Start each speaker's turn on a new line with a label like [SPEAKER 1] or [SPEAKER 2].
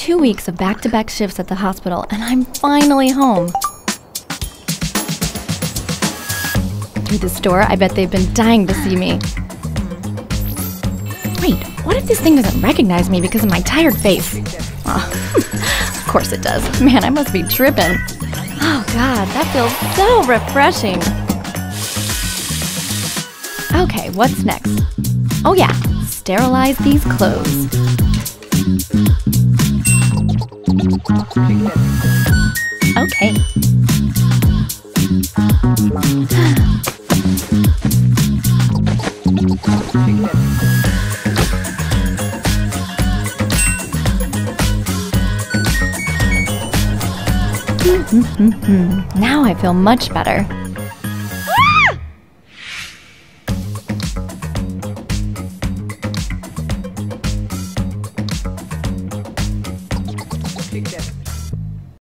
[SPEAKER 1] 2 weeks of back-to-back shifts at the hospital, and I'm finally home. Through the store, I bet they've been dying to see me. Wait, what if this thing doesn't recognize me because of my tired face? Oh, of course it does. Man, I must be tripping. Oh God, that feels so refreshing. Okay, what's next? Oh yeah, sterilize these clothes. Okay. Now I feel much better.